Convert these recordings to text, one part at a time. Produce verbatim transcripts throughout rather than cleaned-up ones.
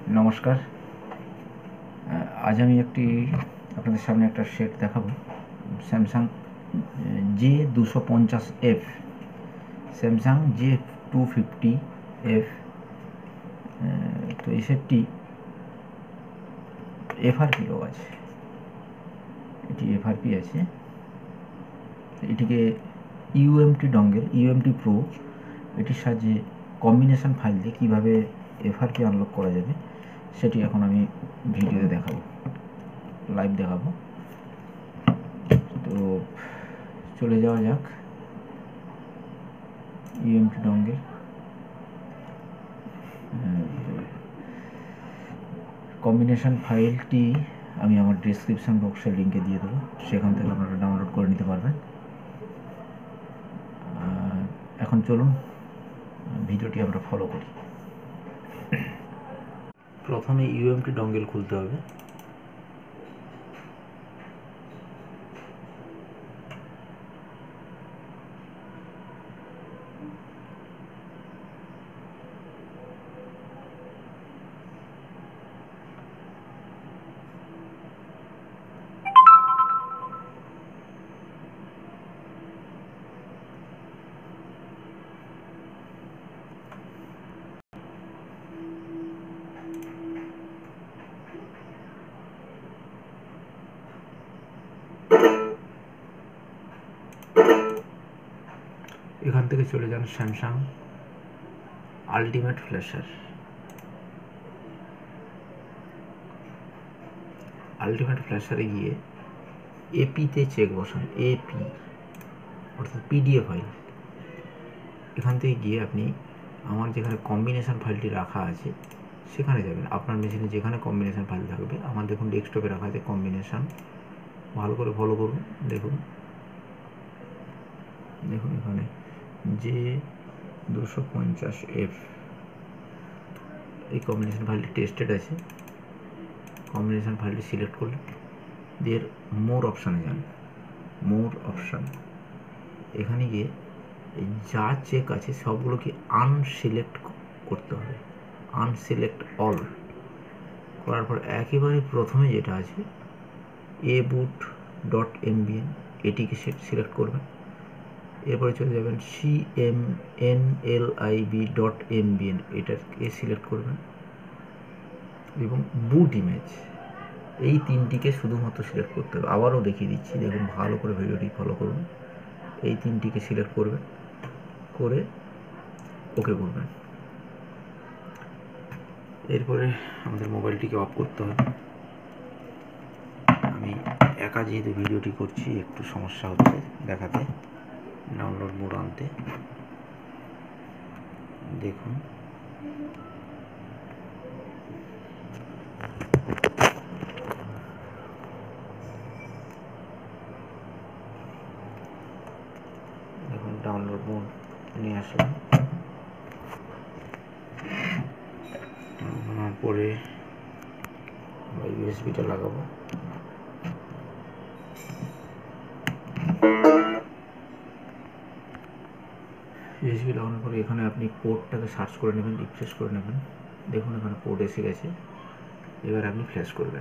নমস্কার। আজ আমি একটি আপনাদের সামনে একটা সেট দেখাবো, স্যামসাং জে দুশো পঞ্চাশ F, Samsung J two fifty F. তো এই সেটটি এফআরপিও আছে, এটি এফআরপি আছে। এটিকে ইউএমটি ডঙ্গেল, ইউএমটি প্রো, এটির সাহায্যে কম্বিনেশন ফাইল দিয়ে কীভাবে এফআরপি আনলক করা যাবে সেটি এখন আমি ভিডিওতে দেখাবো, লাইভ দেখাবো। তো চলে যাওয়া যাক ইউএমটি ডঙ্গেল। কম্বিনেশন ফাইলটি আমি আমার ডেসক্রিপশন বক্সের লিঙ্কে দিয়ে দেবো, সেখান থেকে আপনারা ডাউনলোড করে নিতে পারবেন। এখন চলুন ভিডিওটি আমরা ফলো করি। প্রথমে ইউএমটি ডঙ্গেল খুলতে হবে। এখান থেকে চলে যান স্যামসাং আলটিমেট ফ্ল্যাশার। আলটিমেট ফ্ল্যাশারে গিয়ে এপিতে চেক বসান, এপি অর্থাৎ পিডিএফ ফাইল। এখান থেকে গিয়ে আপনি আমার যেখানে কম্বিনেশন ফাইলটি রাখা আছে সেখানে যাবেন। আপনার মেশিনে যেখানে কম্বিনেশন ফাইল থাকবে, আমার দেখুন ডেস্কটপে রাখা আছে কম্বিনেশন। ভালো করে ফলো করুন, দেখুন দেখুন এখানে যে দুশো পঞ্চাশ এফ, এই কম্বিনেশন ফাইলটি টেস্টেড আছে। কম্বিনেশন ফাইলটি সিলেক্ট করলে দিয়ে মোর অপশানে যান। মোর অপশান, এখানে গিয়ে যা চেক আছে সবগুলোকে আনসিলেক্ট করতে হবে, আনসিলেক্ট অল করার পর একেবারে প্রথমে যেটা আছে এ বুট ডট এমবিএন, এটিকে সিলেক্ট করবেন। এরপরে চলে যাবেন C M N L I B dot MBN, এটাকে সিলেক্ট করবেন এবং বুট ইমেজ, এই তিনটিকে শুধুমাত্র সিলেক্ট করতে হবে। আবারও দেখিয়ে দিচ্ছি, দেখুন ভালো করে ভিডিওটি ফলো করুন। এই তিনটিকে সিলেক্ট করবেন, করে ওকে করবেন। এরপরে আমাদের মোবাইলটিকে অফ করতে হবে। আমি একা যেহেতু ভিডিওটি করছি একটু সমস্যা হচ্ছে দেখাতে, ডাউনলোড মোড আনতে। দেখুন দেখুন ডাউনলোড মোড নিয়ে আসলাম। পরে ইউএসবিটা লাগাবো। ইউএসবি লাগানোর পরে এখানে আপনি পোর্টটাকে সার্চ করে নেবেন, রিফ্রেশ করে নেবেন। দেখুন এখানে পোর্ট এসে গেছে। এবার আপনি ফ্ল্যাশ করবেন।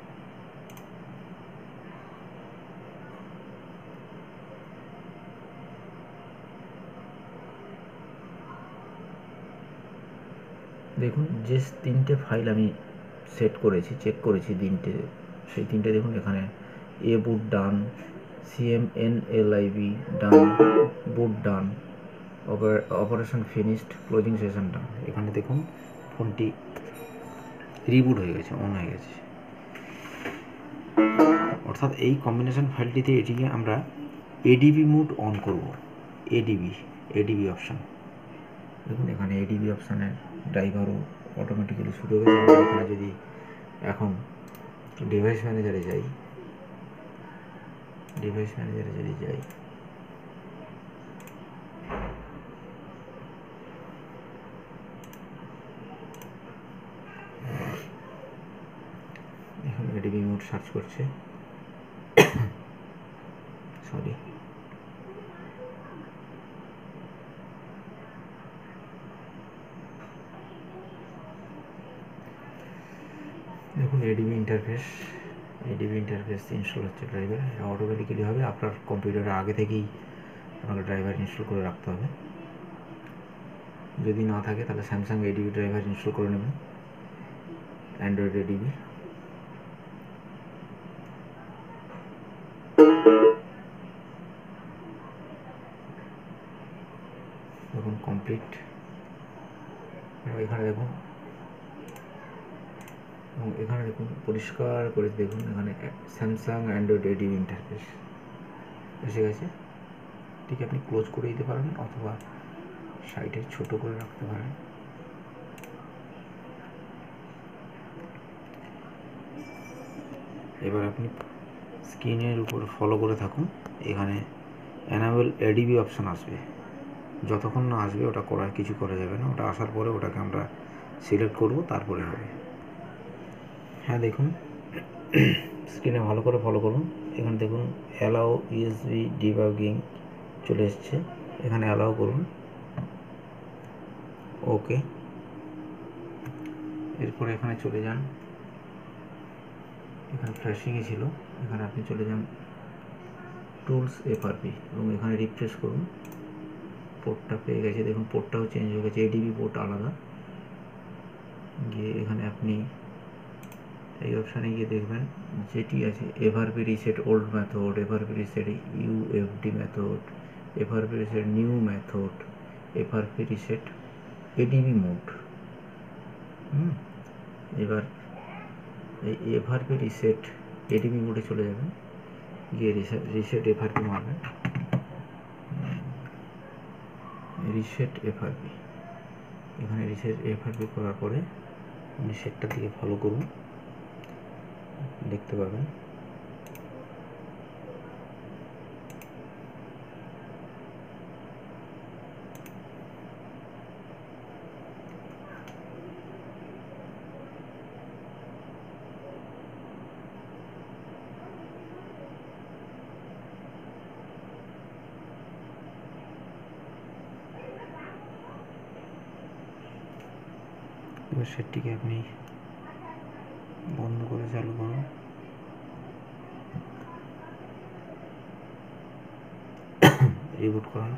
দেখুন যে তিনটে ফাইল আমি সেট করেছি, চেক করেছি তিনটে, সেই তিনটে দেখুন এখানে A boot done, CM N L I B done, boot done, operation finished, closing session done. এখানে দেখুন ফোনটি রিবুট হয়ে গেছে, অন হয়ে গেছে। অর্থাৎ এই কম্বিনেশন ফাইলটিতে এটিকে আমরা এডিবি মোড অন করব। এডিবি এডিবি অপশান দেখুন এখানে এডিবি অপশানের ড্রাইভারও অটোমেটিক্যালি শুরু হয়ে গেছে। আমরা এখানে যদি এখন ডিভাইস ম্যানেজারে যাই, ডিভাইস ম্যানেজারে যদি যাই এখন এডিবি মোড সার্চ করছে, সরি দেখুন ADB interface, ADB interface install হচ্ছে ড্রাইভার। অটোমেটিক্যালি হবে, আপনার কম্পিউটারে আগে থেকেই আপনাকে ড্রাইভার ইনস্টল করে রাখতে হবে। যদি না থাকে তাহলে স্যামসাং এডিবি ড্রাইভার ইনস্টল করে নেবেন, অ্যান্ড্রয়েড এডিবি। দেখুন কমপ্লিট। এখানে দেখুন, এবং এখানে দেখুন পরিষ্কার করে দেখুন, এখানে স্যামসাং অ্যান্ড্রয়েড এডিবি ইন্টারফেস এসে গেছে। ঠিক আপনি ক্লোজ করে দিতে পারেন অথবা সাইটে ছোট করে রাখতে পারেন। এবার আপনি স্ক্রিনের উপর ফলো করে থাকুন, এখানে এনাবেল এডিবি অপশান আসবে। যতক্ষণ না আসবে ওটা করা কিছু করা যাবে না, ওটা আসার পরে ওটাকে আমরা সিলেক্ট করব, তারপরে হবে। হ্যাঁ দেখুন স্ক্রিনে ভালো করে ফলো করুন। এখানে দেখুন অ্যালাউ ইউএসবি ডিবাগিং চলে এসছে, এখানে অ্যালাউ করুন, ওকে। এরপরে এখানে চলে যান, এখানে ফ্ল্যাশিংয়ে ছিল, এখানে আপনি চলে যান টুলস এফআরপি এবং এখানে রিফ্রেশ করুন। পোর্টটা পেয়ে গেছে, দেখুন পোর্টটাও চেঞ্জ হয়ে গেছে, এডিবি পোর্ট আলাদা। গিয়ে এখানে আপনি এই অপশানে গিয়ে দেখবেন যেটি আছে FRP reset old method, FRP reset UFD method, FRP reset new method, FRP reset ADB mode. হুম এবার এই এফআরপি রিসেট এডিবি মোডে চলে যাবেন, গিয়ে রিসেট রিসেট এফআরপি মারবেন, রিসেট এফআরপি। এখানে রিসেট এফআরপি করার পরে আপনি সেটটার দিকে ফলো করুন, দেখতে পাবেন এবার সেটটিকে আপনি বন্ধ করে চালু করুন। রিবুট করুন।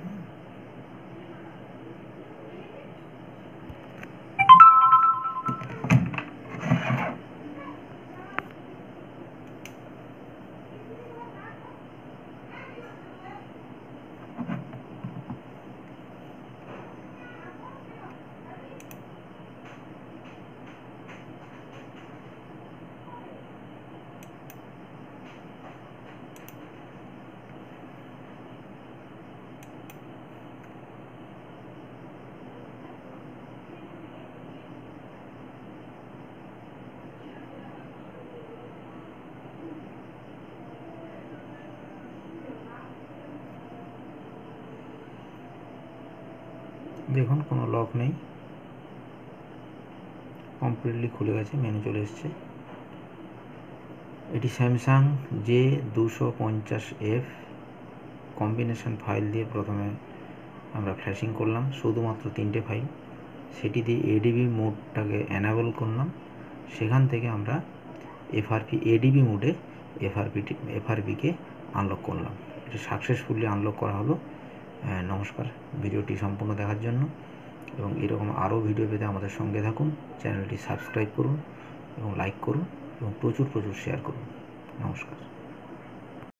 দেখুন কোনো লক নেই, কমপ্লিটলি খুলে গেছে, মেনু চলে এসছে। এটি স্যামসাং জে দুশো পঞ্চাশ এফ কম্বিনেশন ফাইল দিয়ে প্রথমে আমরা ফ্ল্যাশিং করলাম, শুধুমাত্র তিনটে ফাইল। সেটি দিয়ে এডিবি মোডটাকে অ্যানাবল করলাম, সেখান থেকে আমরা এফআরপি এডিবি মোডে এফআরপিটি এফআরপিকে আনলক করলাম। এটি সাকসেসফুলি আনলক করা হলো। নমস্কার, ভিডিওটি সম্পূর্ণ দেখার জন্য, এবং এরকম আরও ভিডিও পেতে আমাদের সঙ্গে থাকুন। চ্যানেলটি সাবস্ক্রাইব করুন এবং লাইক করুন এবং প্রচুর প্রচুর শেয়ার করুন। নমস্কার।